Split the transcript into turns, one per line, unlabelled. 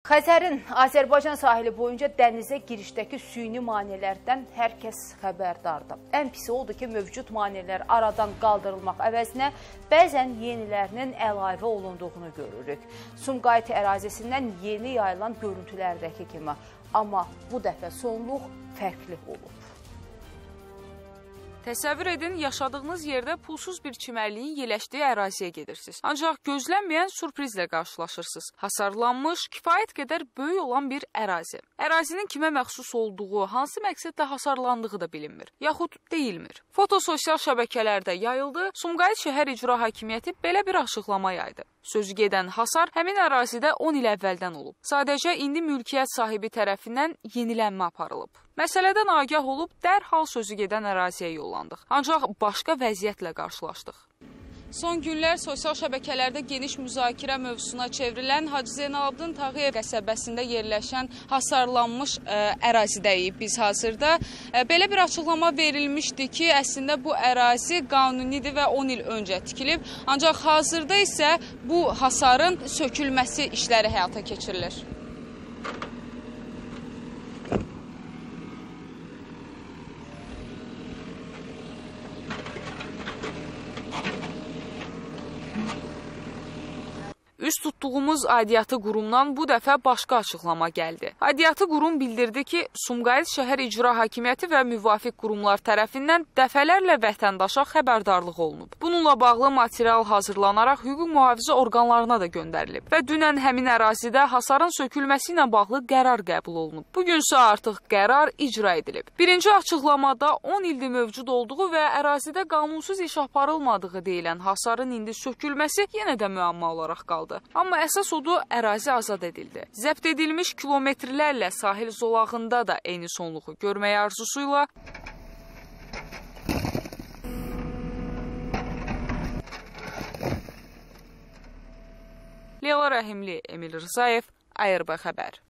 Xəzərin Azərbaycan sahili boyunca dənizə girişdəki süni maneələrdən hər kəs xəbərdardır. Ən pisi odur ki, mövcud maneələr aradan qaldırılmaq əvəzinə bəzən yenilərinin əlavə olunduğunu görürük. Sumqayıt ərazisindən yeni yayılan görüntülərdəki kimi. Amma bu dəfə sonluq fərqli olub.
Təsəvvür edin, yaşadığınız yerdə pulsuz bir çimərliyin yerləşdiyi əraziyə gedirsiniz. Ancaq gözlənməyən sürprizlə qarşılaşırsınız. Hasarlanmış, kifayət qədər böyük olan bir ərazi. Ərazinin kimə məxsus olduğu, hansı məqsədlə hasarlandığı da bilinmir, yaxud deyilmir. Foto sosial şəbəkələrdə yayıldı, Sumqayıt Şəhər İcra Hakimiyyəti belə bir açıqlama yaydı. Sözü gedən hasar həmin ərazidə 10 il əvvəldən olub. Sadəcə indi mülkiyyət sahibi tərəfindən yenilənmə aparılıb. Məsələdən agah olub, dərhal sözü gedən əraziyə yollandıq. Ancaq başqa vəziyyətlə qarşılaşdıq. Son günlər sosial şəbəkələrdə geniş müzakirə mövzusuna çevrilən Hacı Zeynalabdin Tağıyev qəsəbəsində yerləşən hasarlanmış ərazidəyik biz hazırda. Belə bir açıqlama verilmişdi ki, əslində bu ərazi qanunidir və 10 il öncə tikilib. Ancaq hazırda isə bu hasarın sökülməsi işləri həyata keçirilir. Üst tutduğumuz aidiyyatı qurumdan bu dəfə başqa açıqlama gəldi. Aidiyyatı qurum bildirdi ki, Sumqayıt Şəhər İcra Hakimiyyəti və müvafiq qurumlar tərəfindən dəfələrlə vətəndaşa xəbərdarlıq olunub. Bununla bağlı material hazırlanaraq hüquq mühafizə orqanlarına da göndərilib və dünən həmin ərazidə hasarın sökülməsi ilə bağlı qərar qəbul olunub. Bugünsə artıq qərar icra edilib. Birinci açıqlamada 10 ildir mövcud olduğu və ərazidə qanunsuz iş aparılmadığı deyilən hasarın indi sökülməsi yenə də müəmma olaraq qaldı. Amma əsas odur, ərazi azad edildi. Zəbt edilmiş kilometrlərlə sahil zolağında da eyni sonluğu görməyə arzusuyla Leyla Rəhimli, Emil Rzayev, ARB xəbər.